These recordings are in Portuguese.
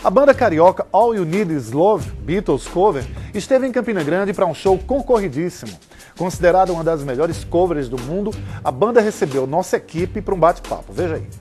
A banda carioca All You Need Is Love, Beatles Cover, esteve em Campina Grande para um show concorridíssimo. Considerada uma das melhores covers do mundo, a banda recebeu nossa equipe para um bate-papo. Veja aí.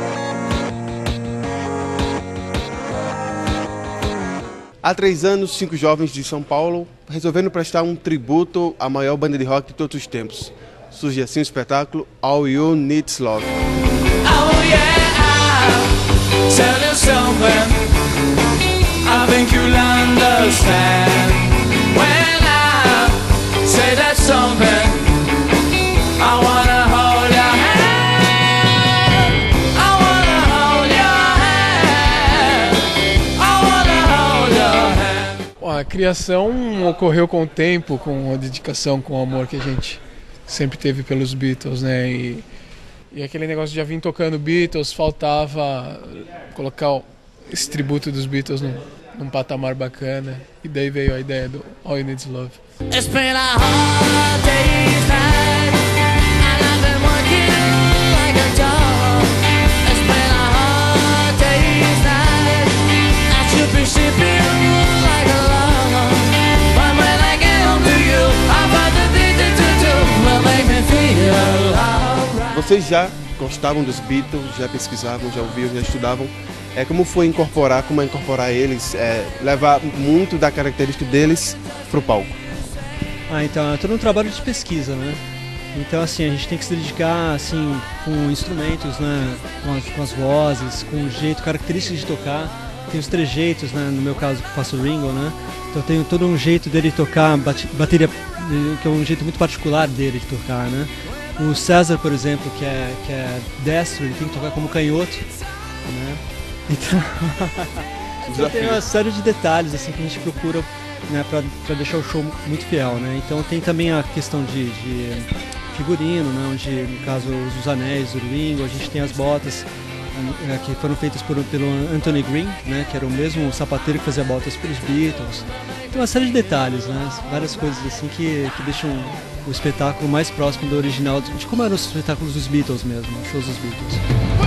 Há 3 anos, 5 jovens de São Paulo resolveram prestar um tributo à maior banda de rock de todos os tempos. Surge assim o espetáculo All You Need Is Love. Oh yeah, I'll tell you something. I think you'll understand when I say that something. I wanna hold your hand. I wanna hold your hand. I wanna hold your hand. A criação ocorreu com o tempo, com a dedicação, com o amor que a gente sempre teve pelos Beatles, né? E aquele negócio de já vir tocando Beatles, faltava colocar esse tributo dos Beatles num patamar bacana. E daí veio a ideia do All You Need Is Love. It's been a hard day's night, and I've been working like a dog. It's been a hard day's night, I should be sleeping like a log. But when I get home to you, I find the thing to do will make me feel alright. Vocês já gostavam dos Beatles, já pesquisavam, já ouviam, já estudavam. Como foi incorporar eles, levar muito da característica deles para o palco? Então é todo um trabalho de pesquisa, né? Então assim, a gente tem que se dedicar assim, com instrumentos, né? com as vozes, com o jeito, características de tocar. Tem os trejeitos, né? No meu caso que eu faço o Ringo, né? Então tem todo um jeito dele tocar bateria, que é um jeito muito particular dele de tocar, né? O César, por exemplo, que é destro, ele tem que tocar como canhoto, né? Então tem uma série de detalhes assim que a gente procura, né, para deixar o show muito fiel, né? Então tem também a questão de figurino, né, onde no caso os anéis do Ringo, a gente tem as botas que foram feitas pelo Anthony Green, né, que era o mesmo sapateiro que fazia botas para os Beatles. Tem uma série de detalhes, né, várias coisas assim que deixam o espetáculo mais próximo do original, de como eram os espetáculos dos Beatles mesmo, os shows dos Beatles.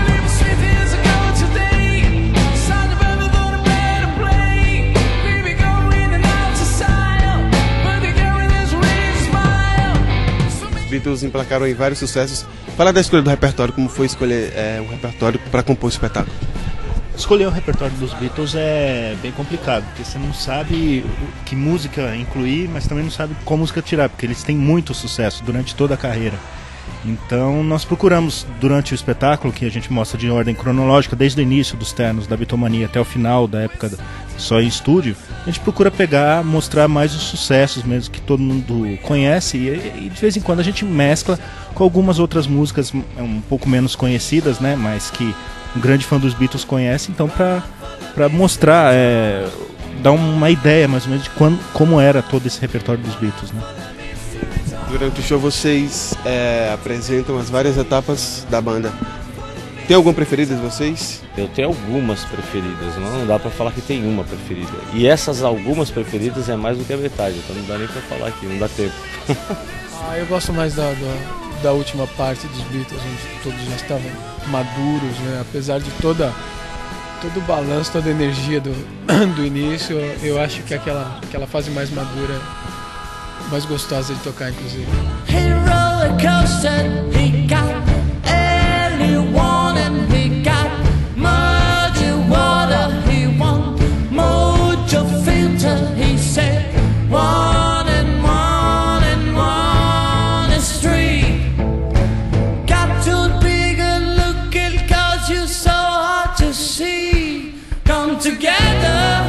Os Beatles emplacaram em vários sucessos. Fala da escolha do repertório, como foi escolher um repertório para compor o espetáculo? Escolher o repertório dos Beatles é bem complicado, porque você não sabe que música incluir, mas também não sabe qual música tirar, porque eles têm muito sucesso durante toda a carreira. Então nós procuramos, durante o espetáculo, que a gente mostra de ordem cronológica, desde o início dos ternos da Beatlemania até o final da época só em estúdio, a gente procura mostrar mais os sucessos mesmo que todo mundo conhece, e de vez em quando a gente mescla com algumas outras músicas um pouco menos conhecidas, né, mas que um grande fã dos Beatles conhece, então para mostrar, dar uma ideia mais ou menos de como era todo esse repertório dos Beatles, né? Durante o show vocês apresentam as várias etapas da banda. Tem alguma preferida de vocês? Eu tenho algumas preferidas, não dá pra falar que tem uma preferida. E essas algumas preferidas é mais do que a metade, então não dá nem pra falar aqui, não dá tempo. Eu gosto mais da última parte dos Beatles, onde todos já estavam maduros, né? Apesar de todo o balanço, toda a energia do início, eu acho que aquela fase mais madura, mais gostosa de tocar, inclusive. He roller coaster, he got anyone and he got muddy water, he want mojo filter, he said one and one and one is three. Got too big a looking cause you're so hard to see. Come together.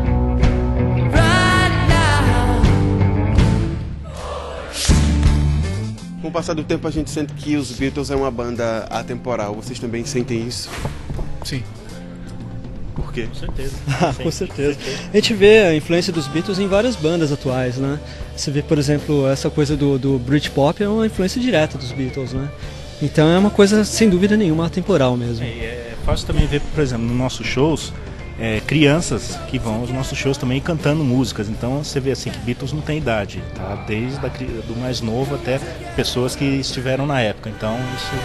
Com o passar do tempo a gente sente que os Beatles é uma banda atemporal. Vocês também sentem isso? Sim. Por quê? Com certeza. Com certeza. A gente vê a influência dos Beatles em várias bandas atuais, né? Você vê, por exemplo, essa coisa do Britpop é uma influência direta dos Beatles, né? Então é uma coisa, sem dúvida nenhuma, atemporal mesmo. É fácil também ver, por exemplo, nos nossos shows, crianças que vão aos nossos shows também cantando músicas. Então você vê assim que Beatles não tem idade, tá? Desde do mais novo até pessoas que estiveram na época. Então isso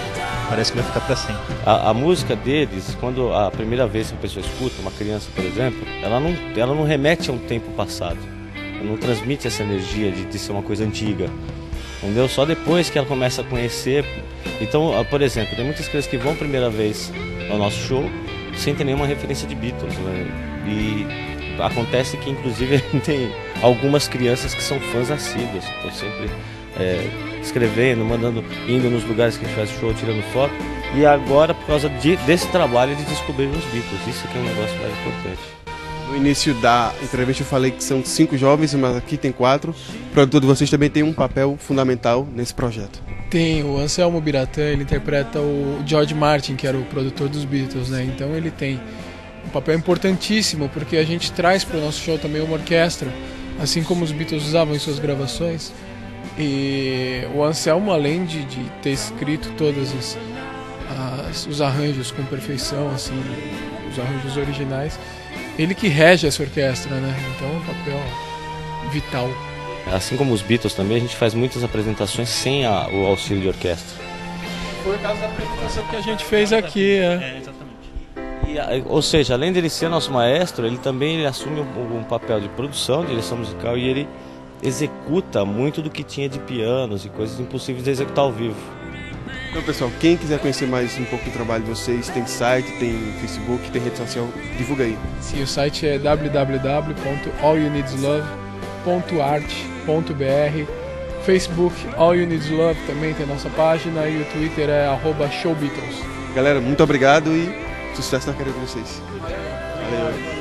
Parece que vai ficar para sempre. A música deles, quando a primeira vez que a pessoa escuta, uma criança, por exemplo, ela não remete a um tempo passado. Ela não transmite essa energia de ser uma coisa antiga. Entendeu? Só depois que ela começa a conhecer. Então, por exemplo, tem muitas crianças que vão a primeira vez ao nosso show sem ter nenhuma referência de Beatles, né? E acontece que, inclusive, tem algumas crianças que são fãs assíduas, estão sempre escrevendo, indo nos lugares que a gente faz show, tirando foto. E agora, por causa desse trabalho, eles descobriram os Beatles. Isso que é um negócio mais importante. No início da entrevista eu falei que são 5 jovens, mas aqui tem 4. O produtor de vocês também tem um papel fundamental nesse projeto. Tem, o Anselmo Biratã, ele interpreta o George Martin, que era o produtor dos Beatles, né? Então ele tem um papel importantíssimo, porque a gente traz para o nosso show também uma orquestra, assim como os Beatles usavam em suas gravações. E o Anselmo, além de ter escrito todos os arranjos com perfeição, assim, os arranjos originais, ele que rege essa orquestra, né? Então é um papel vital. Assim como os Beatles também, a gente faz muitas apresentações sem o auxílio de orquestra. Foi o caso da apresentação que a gente fez aqui, exatamente. Ou seja, além dele ser nosso maestro, ele também assume um papel de produção, direção musical, e ele executa muito do que tinha de pianos e coisas impossíveis de executar ao vivo. Então, pessoal, quem quiser conhecer mais um pouco do trabalho de vocês, tem site, tem Facebook, tem rede social, divulga aí. Sim, o site é www.allyouneedslove.art.br, Facebook All You Need Love também tem nossa página, e o Twitter é @showbeatles. Galera, muito obrigado e sucesso na carreira de vocês. Valeu.